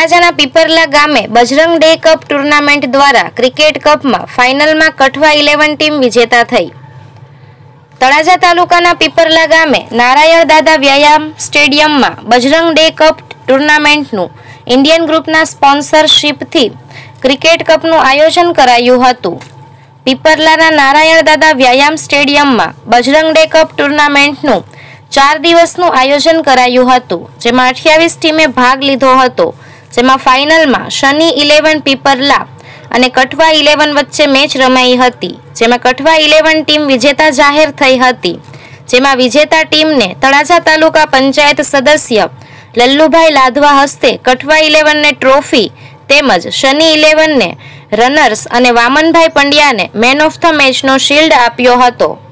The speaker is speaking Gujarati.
તળાજાના પીપરલા ગામે બજરંગ ડે કપ ટુર્નામેન્ટ દ્વારા ક્રિકેટ કપમાં ફાઇનલમાં કઠવા 11 ટીમ વિજેતા થઈ। તળાજા તાલુકાના પીપરલા ગામે નારાયણ દાદા વ્યાયામ સ્ટેડિયમમાં બજરંગ ડે કપ ટુર્નામેન્ટનું ઇન્ડિયન ગ્રુપના સ્પોન્સરશિપથી ક્રિકેટ કપનું આયોજન કરાયું હતું। પીપરલાના નારાયણ દાદા વ્યાયામ સ્ટેડિયમમાં બજરંગ ડે કપ ટુર્નામેન્ટનું 4 દિવસનું આયોજન કરાયું હતું, જેમાં 28 ટીમે ભાગ લીધો હતો। જેમાં ફાઇનલમાં શનિ 11 પીપરલા અને કઠવા 11 વચ્ચે મેચ રમાઈ હતી, જેમાં કઠવા 11 ટીમ વિજેતા જાહેર થઈ હતી। જેમાં વિજેતા ટીમને તળાજા તાલુકા પંચાયત સદસ્ય લલ્લુભાઈ લાધવા હસ્તે કઠવા 11 ને ટ્રોફી તેમજ શનિ 11 ને રનર્સ અને વામનભાઈ પંડ્યાને મેન ઓફ ધ મેચનો શિલ્ડ આપ્યો હતો।